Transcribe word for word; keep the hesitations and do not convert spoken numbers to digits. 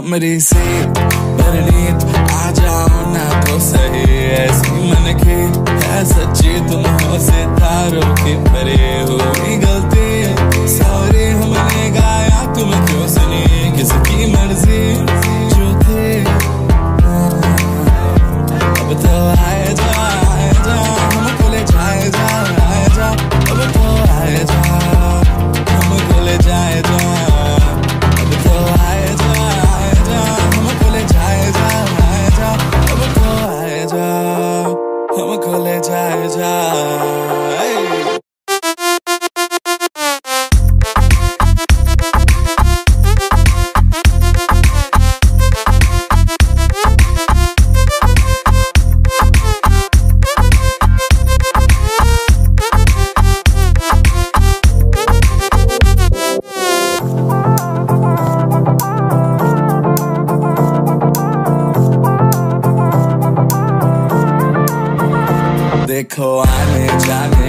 कमरे से परनीत आ जाओ ना तो सही, ऐसी मन की है सच्ची तुम हो सितारों के परे। हुई गलती सॉरी हमने गाया तुम क्यों सुनी, किसकी मर्जी जो थे अब तो आए जा आए जा हमको ले जाए जा आए जा, अब तो आए जा हमको ले जाए जा, अब तो आए जा आए जा हमको ले जाए जा आए जा, अब तो आए जा हमको ले जाए जा। देखो आने जाने